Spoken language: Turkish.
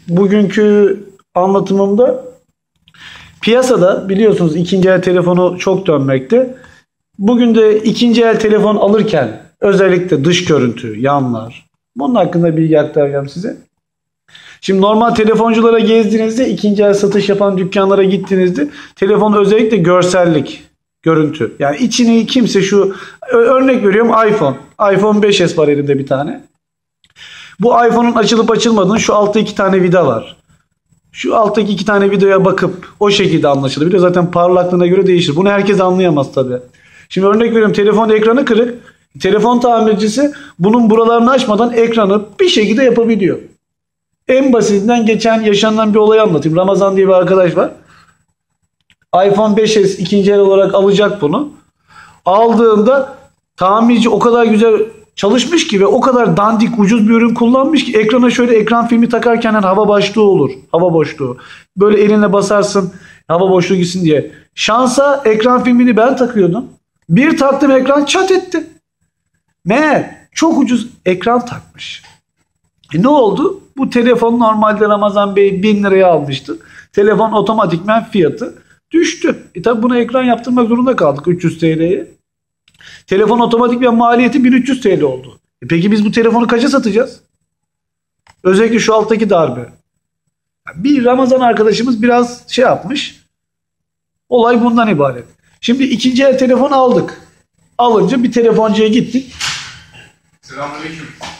bugünkü anlatımımda piyasada biliyorsunuz ikinci el telefonu çok dönmekte. Bugün de ikinci el telefon alırken özellikle dış görüntü, yanlar, bunun hakkında bilgi aktaracağım size. Şimdi normal telefonculara gezdiğinizde, ikinci el satış yapan dükkanlara gittiğinizde telefon özellikle görsellik, görüntü. Yani içini kimse şu örnek veriyorum iPhone 5s var elimde bir tane. Bu iPhone'un açılıp açılmadığını şu altta 2 tane vida var. Şu alttaki 2 tane videoya bakıp o şekilde anlaşılabilir. Zaten parlaklığına göre değişir. Bunu herkes anlayamaz tabii. Şimdi örnek veriyorum, telefon ekranı kırık. Telefon tamircisi bunun buralarını açmadan ekranı bir şekilde yapabiliyor. En basitinden geçen yaşanan bir olayı anlatayım. Ramazan diye bir arkadaş var. iPhone 5s ikinci el olarak alacak bunu. Aldığında tamirci o kadar güzel çalışmış ki ve o kadar dandik ucuz bir ürün kullanmış ki ekrana şöyle ekran filmi takarken hava başlığı olur. Hava boşluğu. Böyle elinle basarsın hava boşluğu gitsin diye. Şansa ekran filmini ben takıyordum. Bir taktım, ekran çat etti. Meğer çok ucuz ekran takmış. Ne oldu? Bu telefon normalde Ramazan Bey 1000 liraya almıştı. Telefon otomatikmen fiyatı düştü. Tabi buna ekran yaptırmak zorunda kaldık 300 TL'ye. Telefon otomatikmen maliyeti 1300 TL oldu. Peki biz bu telefonu kaça satacağız? Özellikle şu alttaki darbe. Bir Ramazan arkadaşımız biraz şey yapmış. Olay bundan ibaret. Şimdi ikinci el telefon aldık. Alınca bir telefoncuya gittik. Selamünaleyküm.